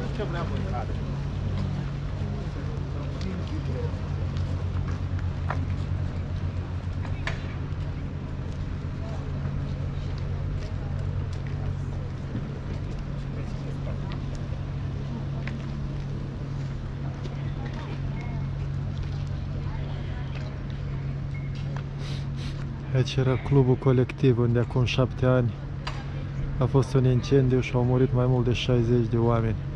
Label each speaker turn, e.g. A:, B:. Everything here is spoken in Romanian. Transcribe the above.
A: Ce vreau mâncare?
B: Aici era clubul colectiv, unde acum 7 ani a fost un incendiu și au murit mai mult de 60 de oameni.